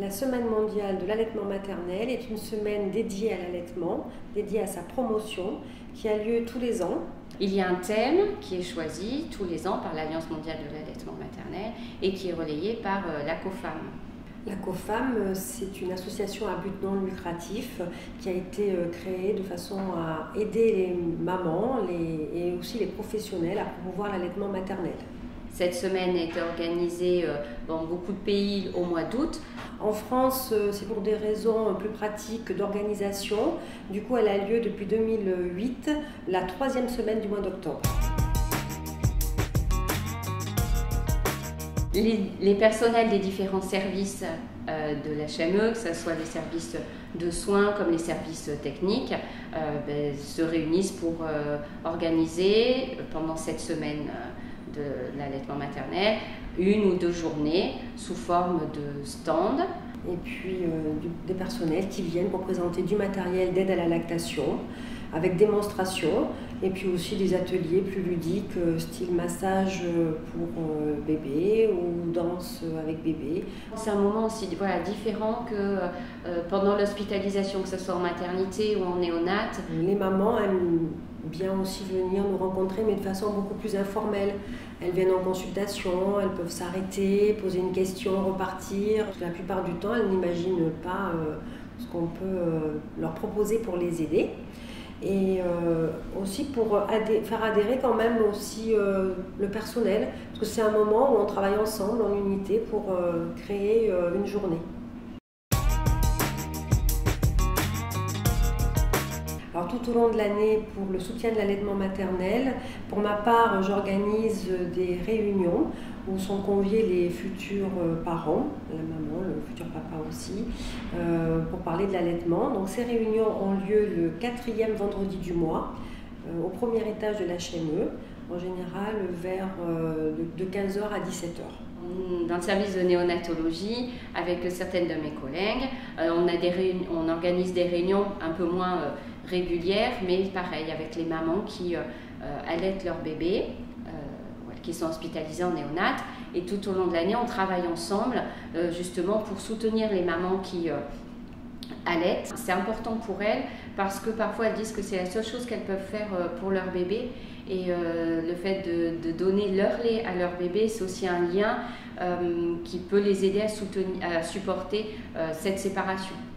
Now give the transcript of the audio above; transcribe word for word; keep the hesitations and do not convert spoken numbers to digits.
La Semaine mondiale de l'allaitement maternel est une semaine dédiée à l'allaitement, dédiée à sa promotion, qui a lieu tous les ans. Il y a un thème qui est choisi tous les ans par l'Alliance mondiale de l'allaitement maternel et qui est relayé par la COFAM. La COFAM, c'est une association à but non lucratif qui a été créée de façon à aider les mamans les, et aussi les professionnels à promouvoir l'allaitement maternel. Cette semaine est organisée dans beaucoup de pays au mois d'août. En France, c'est pour des raisons plus pratiques d'organisation. Du coup, elle a lieu depuis deux mille huit, la troisième semaine du mois d'octobre. Les, les personnels des différents services euh, de l'H M E, que ce soit les services de soins comme les services techniques, euh, ben, se réunissent pour euh, organiser pendant cette semaine euh, de l'allaitement maternel une ou deux journées sous forme de stand. Et puis euh, des personnels qui viennent pour présenter du matériel d'aide à la lactation avec démonstration et puis aussi des ateliers plus ludiques style massage pour euh, bébé ou danse avec bébé. C'est un moment aussi voilà, différent que euh, pendant l'hospitalisation, que ce soit en maternité ou en néonat. Les mamans aiment bien aussi venir nous rencontrer, mais de façon beaucoup plus informelle. Elles viennent en consultation, elles peuvent s'arrêter, poser une question, repartir. La plupart du temps, elles n'imaginent pas euh, ce qu'on peut euh, leur proposer pour les aider. Et euh, aussi pour adhé- faire adhérer quand même aussi euh, le personnel, parce que c'est un moment où on travaille ensemble en unité pour euh, créer euh, une journée. Alors tout au long de l'année, pour le soutien de l'allaitement maternel, pour ma part, j'organise des réunions où sont conviés les futurs parents, la maman, le futur papa aussi, euh, pour parler de l'allaitement. Donc ces réunions ont lieu le quatrième vendredi du mois, euh, au premier étage de l'H M E, en général vers euh, de quinze heures à dix-sept heures. Dans le service de néonatologie, avec certaines de mes collègues, euh, on, a des réunions, on organise des réunions un peu moins euh, régulières, mais pareil, avec les mamans qui euh, allaitent leur bébé, euh, qui sont hospitalisées en néonat. Et tout au long de l'année, on travaille ensemble, euh, justement pour soutenir les mamans qui euh, allaitent. C'est important pour elles parce que parfois elles disent que c'est la seule chose qu'elles peuvent faire euh, pour leur bébé. Et euh, le fait de, de donner leur lait à leur bébé, c'est aussi un lien euh, qui peut les aider à, soutenir, à supporter euh, cette séparation.